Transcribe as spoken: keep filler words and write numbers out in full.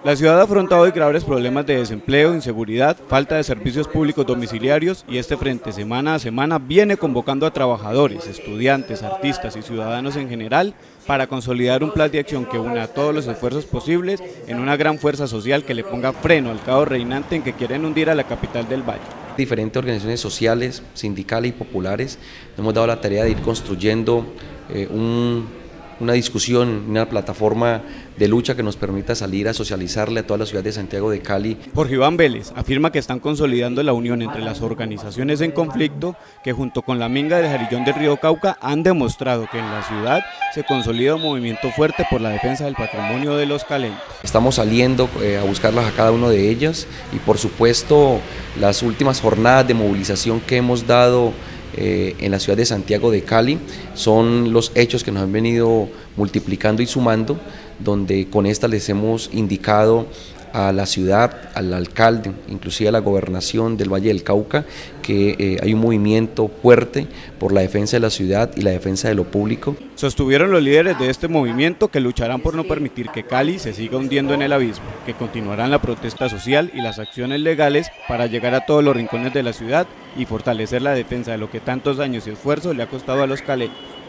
La ciudad afronta hoy graves problemas de desempleo, inseguridad, falta de servicios públicos domiciliarios y este frente semana a semana viene convocando a trabajadores, estudiantes, artistas y ciudadanos en general para consolidar un plan de acción que una todos los esfuerzos posibles en una gran fuerza social que le ponga freno al caos reinante en que quieren hundir a la capital del Valle. Diferentes organizaciones sociales, sindicales y populares nos hemos dado la tarea de ir construyendo eh, un una discusión, una plataforma de lucha que nos permita salir a socializarle a toda la ciudad de Santiago de Cali. Jorge Iván Vélez afirma que están consolidando la unión entre las organizaciones en conflicto que junto con la Minga del Jarillón del Río Cauca han demostrado que en la ciudad se consolida un movimiento fuerte por la defensa del patrimonio de los caleños. Estamos saliendo eh, a buscarlas a cada una de ellas y por supuesto las últimas jornadas de movilización que hemos dado Eh, en la ciudad de Santiago de Cali son los hechos que nos han venido multiplicando y sumando, donde con esta les hemos indicado a la ciudad, al alcalde, inclusive a la gobernación del Valle del Cauca, que eh, hay un movimiento fuerte por la defensa de la ciudad y la defensa de lo público. Sostuvieron los líderes de este movimiento que lucharán por no permitir que Cali se siga hundiendo en el abismo, que continuarán la protesta social y las acciones legales para llegar a todos los rincones de la ciudad y fortalecer la defensa de lo que tantos años y esfuerzos le ha costado a los caleños.